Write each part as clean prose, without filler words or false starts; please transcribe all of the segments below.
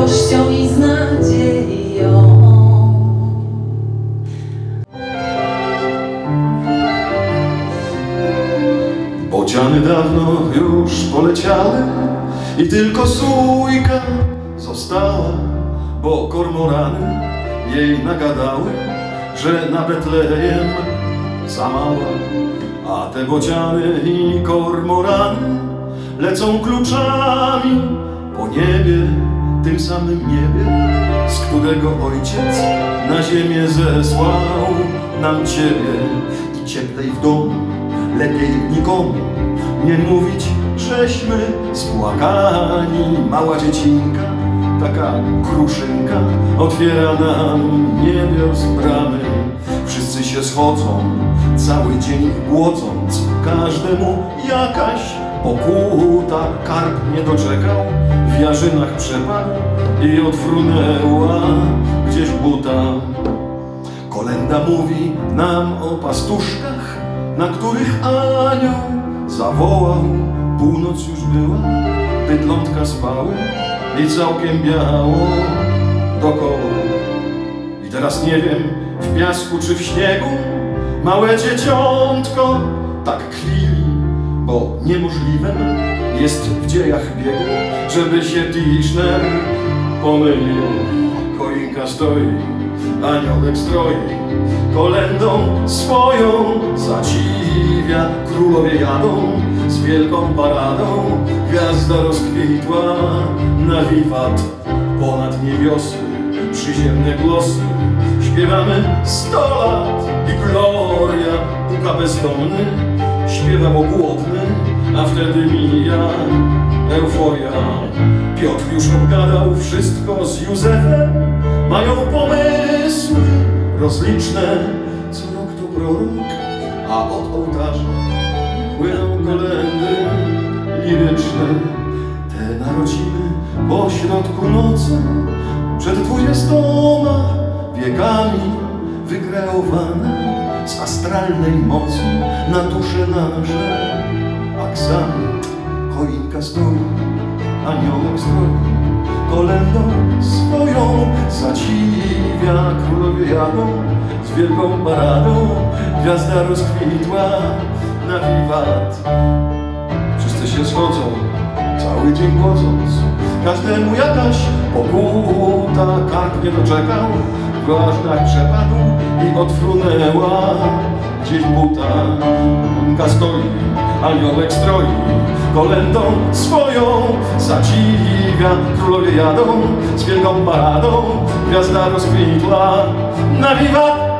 miłością i z nadzieją. Bociany dawno już poleciały i tylko sójka została, bo kormorany jej nagadały, że na Betlejem za mała. A te bociany i kormorany lecą kluczami po niebie, tym samym niebie, z którego Ojciec na ziemię zesłał nam Ciebie. I cieplej w domu, lepiej nikomu nie mówić, żeśmy spłakani. Mała dziecinka, taka kruszynka, otwiera nam niebios bramy. Wszyscy się schodzą, cały dzień głodząc, każdemu jakaś pokuta. Karp nie doczekał, w jarzynach przepadł i odfrunęła gdzieś buta. Kolenda mówi nam o pastuszkach, na których anioł zawołał. Północ już była, bydlątka spały i całkiem biało dokoła. I teraz nie wiem, w piasku czy w śniegu, małe dzieciątko tak kwili, bo niemożliwym jest w dziejach biegu, żeby się Tischner pomylił. Choinka stoi, aniołek stroi, kolendą swoją zadziwia. Królowie jadą z wielką paradą, gwiazda rozkwitła na wiwat. Ponad niebiosy przyziemne głosy, śpiewamy 100 lat i gloria. Puka bezdomny, śpiewa bo głodny, a wtedy mija euforia. Piotr już obgadał wszystko z Józefem, mają pomysły rozliczne. Co rok to prorok, a od ołtarza płyną kolendy liryczne. Te narodziny po środku nocy, przed 20 wiekami, wykreowane z astralnej mocy na dusze nasze aksamit. Choinka stoi, aniołek stroi, kolendą swoją zadziwia. Królowie jadą z wielką paradą, gwiazda rozkwitła na wiwat. Wszyscy się schodzą, cały dzień głodząc, każdemu jakaś pokuta. Karp nie doczekał, w łaźniach przepadł i odfrunęła gdzieś buta. Choinka stoi, aniołek stroi, kolendą swoją zadziwia. Królowie jadą z wielką paradą, gwiazda rozkwitła na wiwat.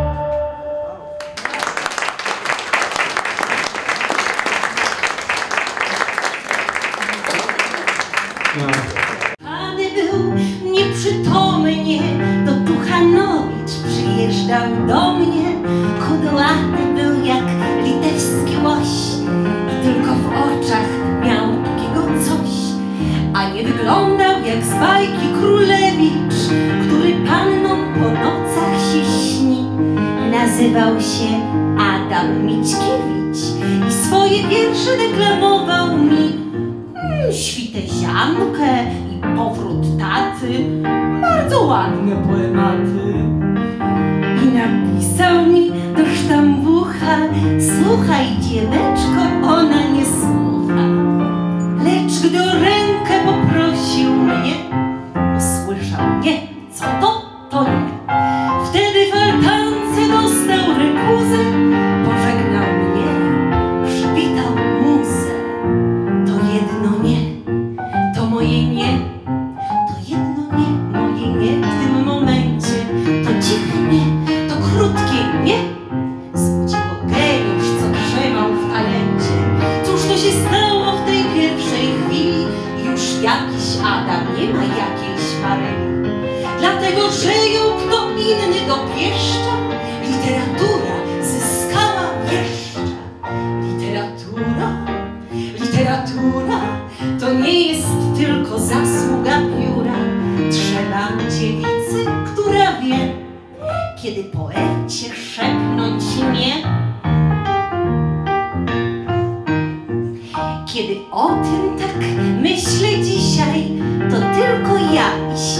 Pany był nieprzytomnie, to Tuchanowicz przyjeżdżał do mnie. Kudłaty był jak litewski łoś i tylko w oczach miał takiego coś. A nie wyglądał jak z bajki Królewicz, który panną po nocach się śni. Nazywał się Adam Mickiewicz i swoje wiersze deklamował mi. Świteziankę i powrót taty, bardzo ładne poematy. I napisał mi do sztambucha: słuchaj dzieweczko, ona nie słucha. Lecz gdy o rękę poprosił mnie, usłyszał nie, co to, to nie. Wtedy w altance dostał rekuzę, pożegnał mnie, przywitał muzę. To jedno nie, to moje nie, to jedno nie, moje nie w tym momencie. To ciche nie, to krótkie nie, zbudziło geniusz, co drzemał w talencie. Cóż to się stało w tej pierwszej chwili? Już jakiś Adam, nie ma jakiejś Maryi. Dlatego, że ją kto inny dopieszcza, literatura zyskała wreszcie. Literatura to nie jest tylko zasługa pióra. Trzeba dziewicy, która wie, kiedy poecie szepnąć nie. Kiedy o tym tak myślę dzisiaj, to tylko ja i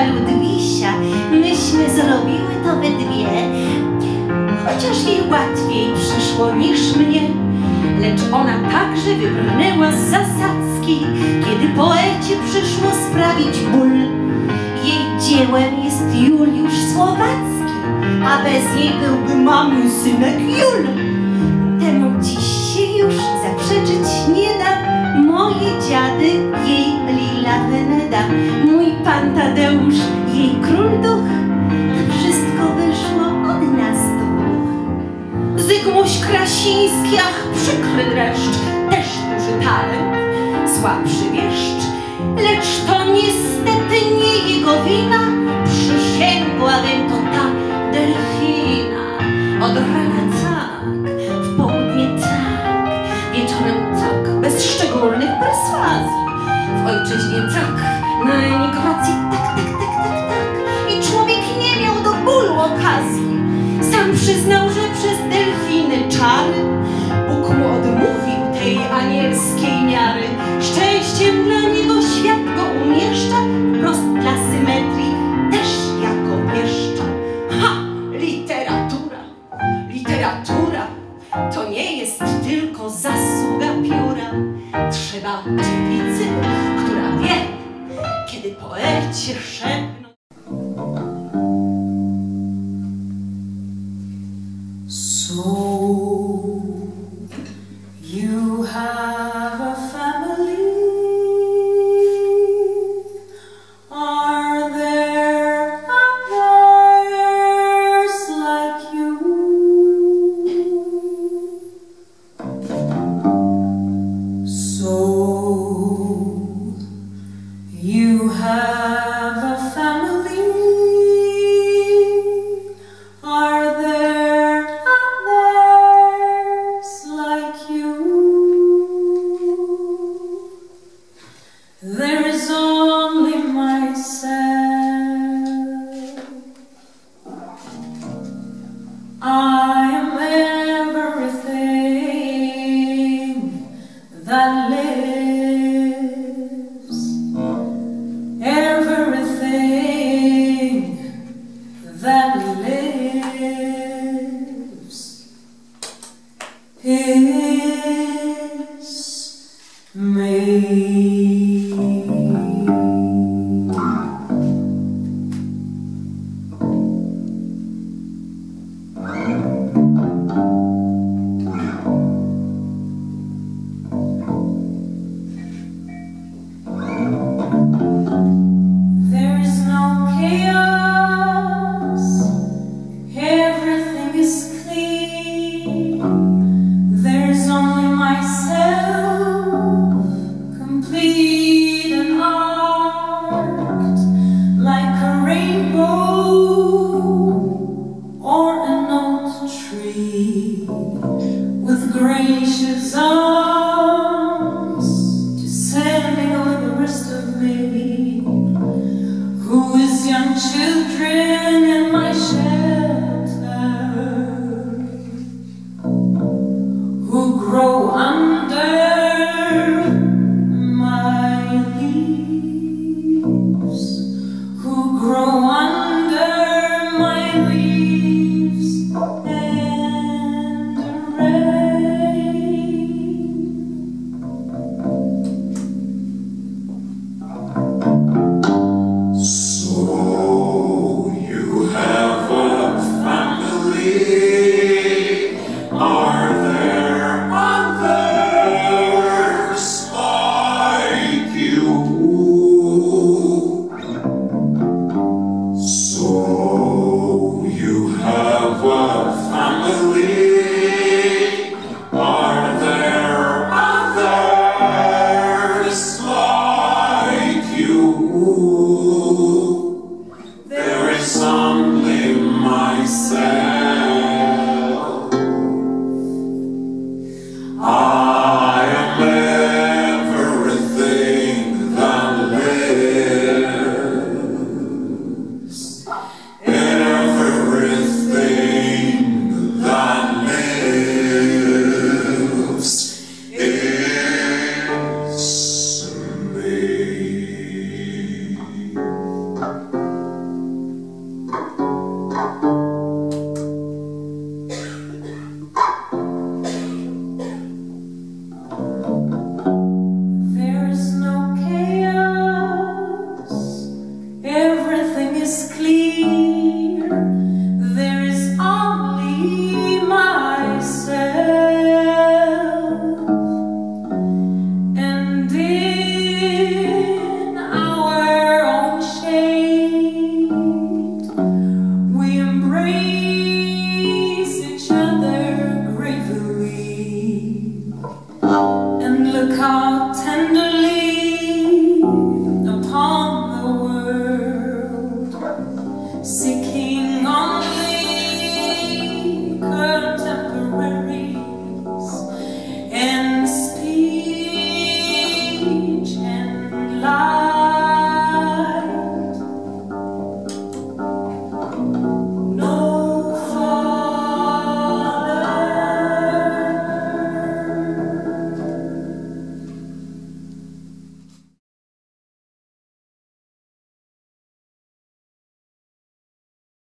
Ludwisia, myśmy zrobiły to we dwie. Chociaż jej łatwiej przyszło niż mnie, lecz ona także wybrnęła z zasadzki, kiedy poecie przyszło sprawić ból. Jej dziełem jest Juliusz Słowacki, a bez niej byłby mamy synek Jul. Temu dziś się już zaprzeczyć nie da. Moje dziady, jej Lila Weneda, mój pan Tadeusz, jej król duch. To wszystko wyszło od nas dwóch. Zygmuś Krasiński, ach, przykry dreszcz, też duży talent, słabszy wieszcz, lecz to niestety nie jego wina. Przysięgłabym to ta delfina. Od rana tak, w południe tak, wieczorem tak, bez szczególnych perswazji. W ojczyźnie tak, na emigracji tak. I człowiek nie miał do bólu okazji. Sam przyznał, że przez delfiny czary Bóg mu odmówił tej anielskiej miary. Szczęściem dla niego świat go umieszcza, wprost dla symetrii też jako pieszcza. Ha! Literatura to nie jest tylko zasługa pióra. Trzeba dziewicy, która wie, kiedy poecie szepną. So you have a family. Are there others like you? So you have